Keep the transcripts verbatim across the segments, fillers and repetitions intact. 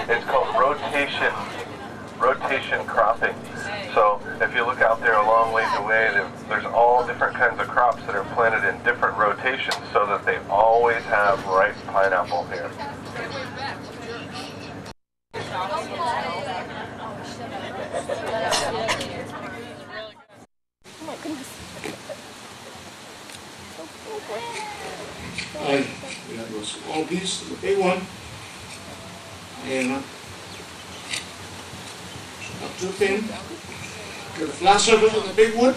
It's called rotation, rotation cropping. So if you look out there a long ways away, there's all different kinds of crops that are planted in different rotations so that they always have ripe pineapple here. Alright, we have a small piece, the big one, and not too thin. Get a flat surface on the big wood,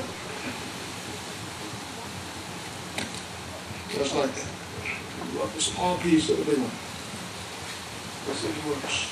just like that. Rub a small piece of the big one. Let's see if it works.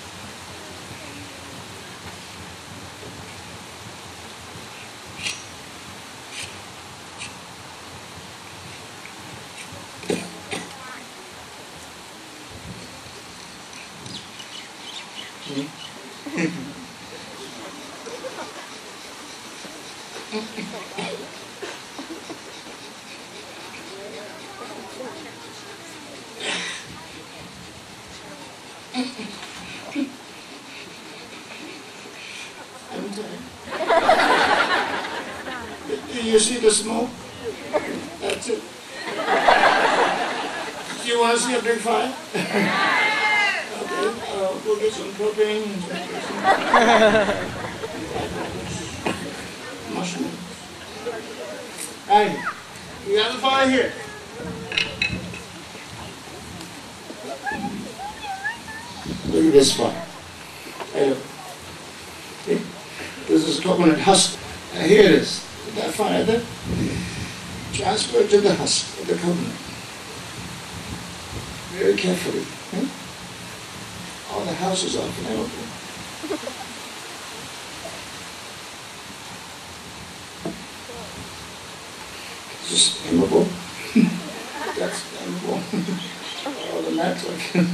Do you see the smoke? That's it. Do you want to see a big fire? Okay, uh, we'll get some propane and some mushrooms. Hey, you got the fire here. Look at this fire. Hey, look. Okay. This is coconut husk. Now here it is. That fire there. Transfer it to the husk of the coconut. Very carefully. Okay? All the houses are flammable. This is flammable. That's flammable. All the metal.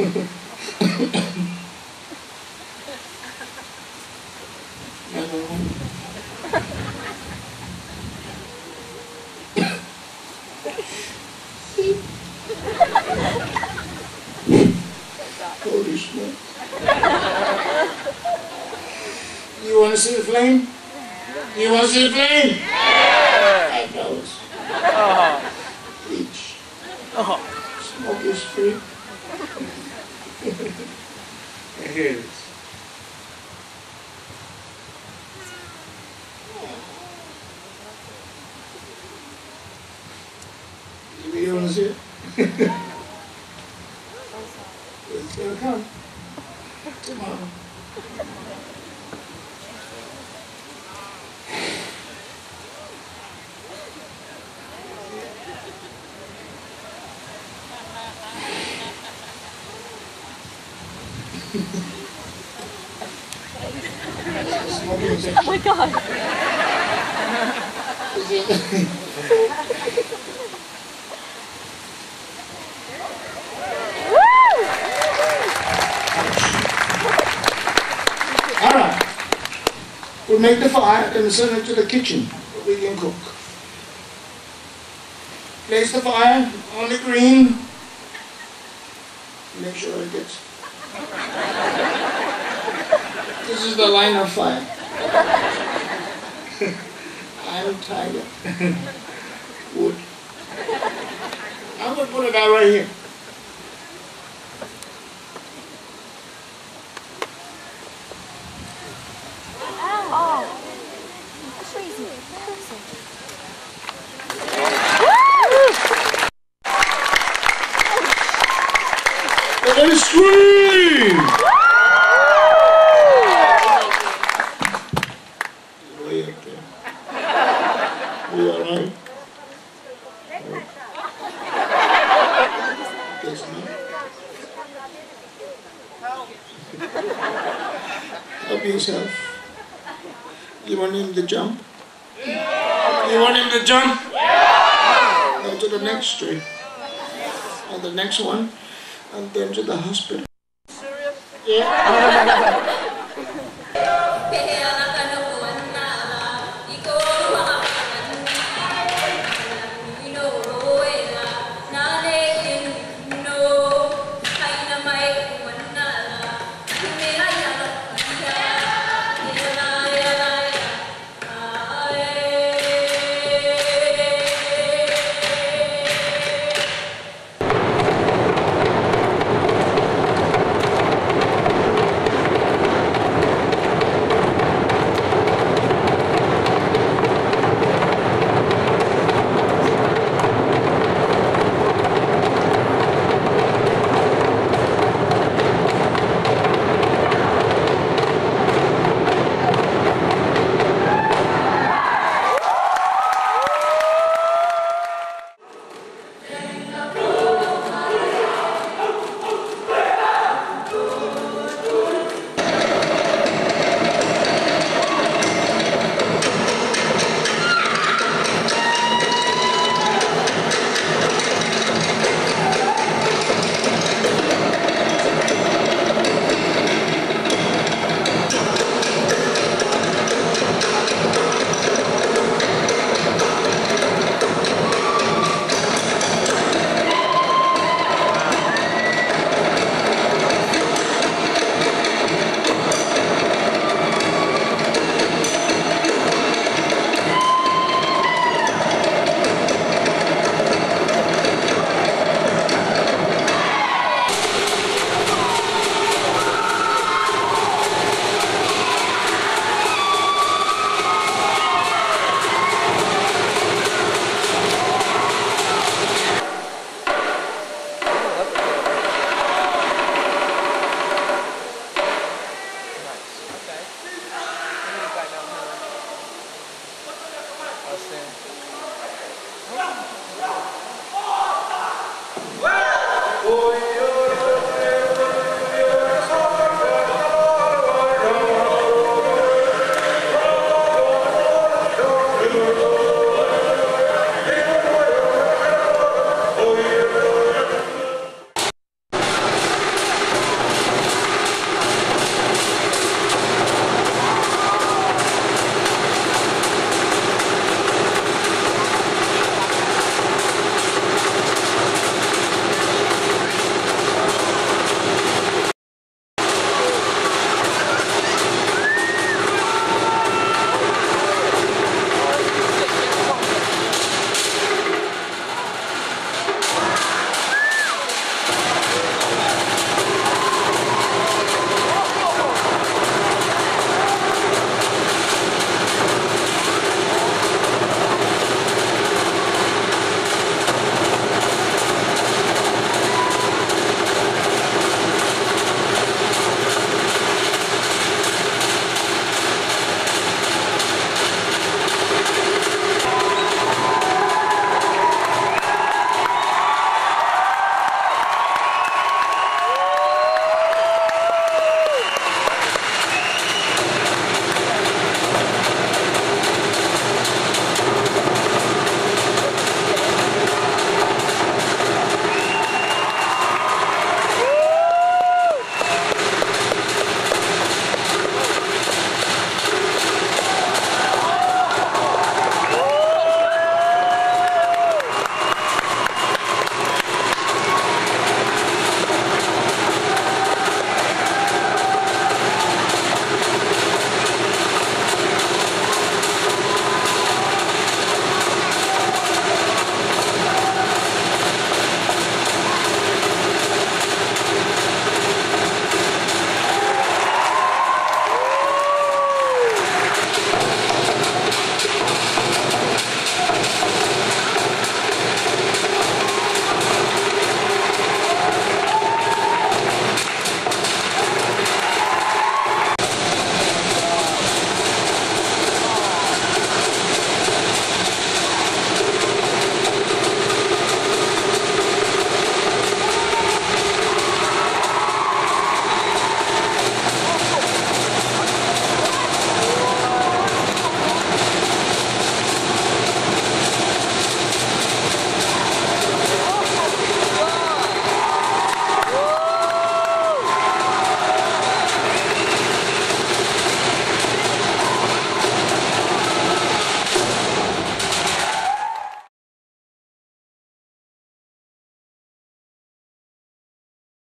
Holy shit. You want to see the flame? You want to see the flame? Five dollars. Each. Smoke is free. And here it is. You want to see it? It's gonna come tomorrow. Oh my God. Alright. We'll make the fire and send it to the kitchen where we can cook. Place the fire on the green. Make sure it gets. This is the line of fire. I'm tired. Wood. I'm going to put it out right here. Oh, crazy person. Let us scream! Way up there. We all right? Guess not. Help yourself. You want him to jump? You want him to jump? Go to the next tree. And the next one. And then to the hospital. Yeah.